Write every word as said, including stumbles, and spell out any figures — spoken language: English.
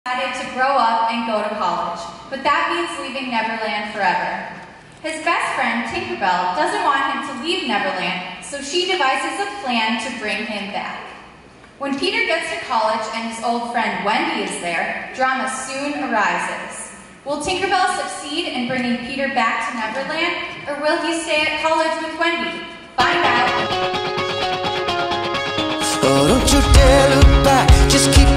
decided to grow up and go to college, but that means leaving Neverland forever. His best friend, Tinkerbell, doesn't want him to leave Neverland, so she devises a plan to bring him back. When Peter gets to college and his old friend Wendy is there, drama soon arises. Will Tinkerbell succeed in bringing Peter back to Neverland, or will he stay at college with Wendy? Find out. Oh, don't you dare look back, just keep